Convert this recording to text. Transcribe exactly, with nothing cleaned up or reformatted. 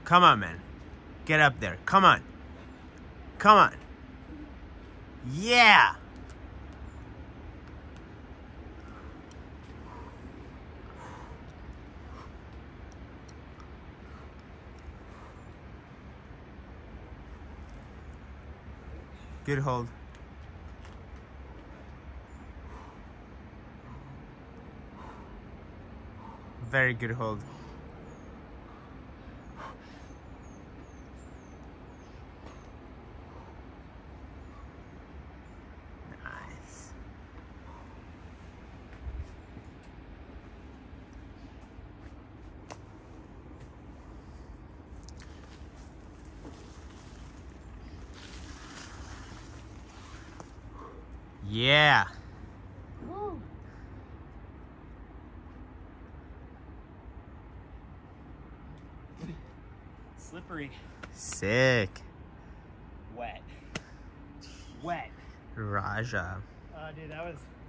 Come on, man. Get up there. Come on. Come on. Yeah. Good hold. Very good hold. Nice. Yeah. Woo. Slippery. Sick. Wet. Wet. Radja. Uh, dude, that was